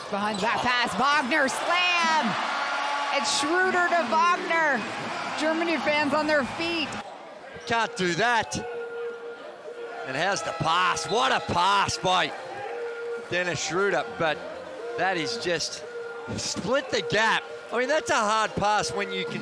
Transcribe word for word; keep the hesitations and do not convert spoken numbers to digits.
Behind the back pass, Wagner slam! It's Schroder to Wagner. Germany fans on their feet. Can't do that. And how's the pass? What a pass by Dennis Schroder, but that is just split the gap. I mean, that's a hard pass when you can